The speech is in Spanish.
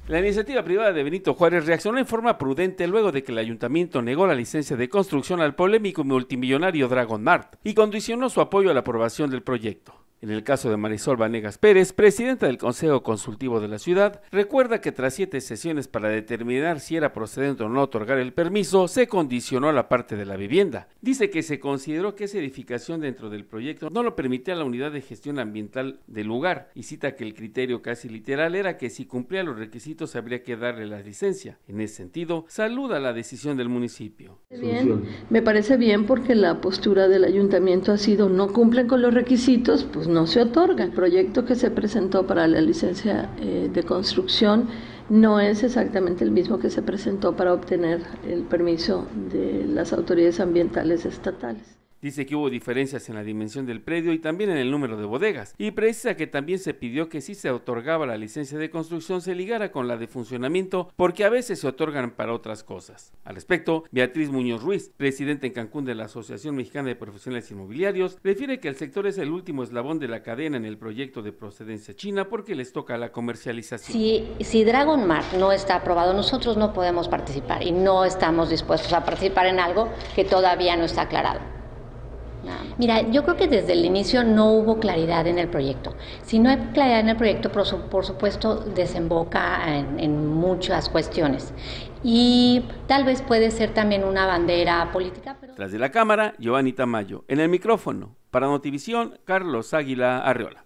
La iniciativa privada de Benito Juárez reaccionó en forma prudente luego de que el ayuntamiento negó la licencia de construcción al polémico multimillonario Dragon Mart y condicionó su apoyo a la aprobación del proyecto. En el caso de Marisol Vanegas Pérez, presidenta del Consejo Consultivo de la ciudad, recuerda que tras 7 sesiones para determinar si era procedente o no otorgar el permiso, se condicionó la parte de la vivienda. Dice que se consideró que esa edificación dentro del proyecto no lo permitía la unidad de gestión ambiental del lugar y cita que el criterio casi literal era que si cumplía los requisitos habría que darle la licencia. En ese sentido, saluda la decisión del municipio. Bien, me parece bien porque la postura del ayuntamiento ha sido no cumplen con los requisitos, pues no se otorga. El proyecto que se presentó para la licencia de construcción no es exactamente el mismo que se presentó para obtener el permiso de las autoridades ambientales estatales. Dice que hubo diferencias en la dimensión del predio y también en el número de bodegas, y precisa que también se pidió que si se otorgaba la licencia de construcción se ligara con la de funcionamiento, porque a veces se otorgan para otras cosas. Al respecto, Beatriz Muñoz Ruiz, presidenta en Cancún de la Asociación Mexicana de Profesionales Inmobiliarios, refiere que el sector es el último eslabón de la cadena en el proyecto de procedencia china porque les toca la comercialización. Si Dragon Mart no está aprobado, nosotros no podemos participar y no estamos dispuestos a participar en algo que todavía no está aclarado. Mira, yo creo que desde el inicio no hubo claridad en el proyecto. Si no hay claridad en el proyecto, por supuesto, desemboca en muchas cuestiones. Y tal vez puede ser también una bandera política. Tras de la cámara, Giovanni Tamayo. En el micrófono, para Notivisión, Carlos Águila Arreola.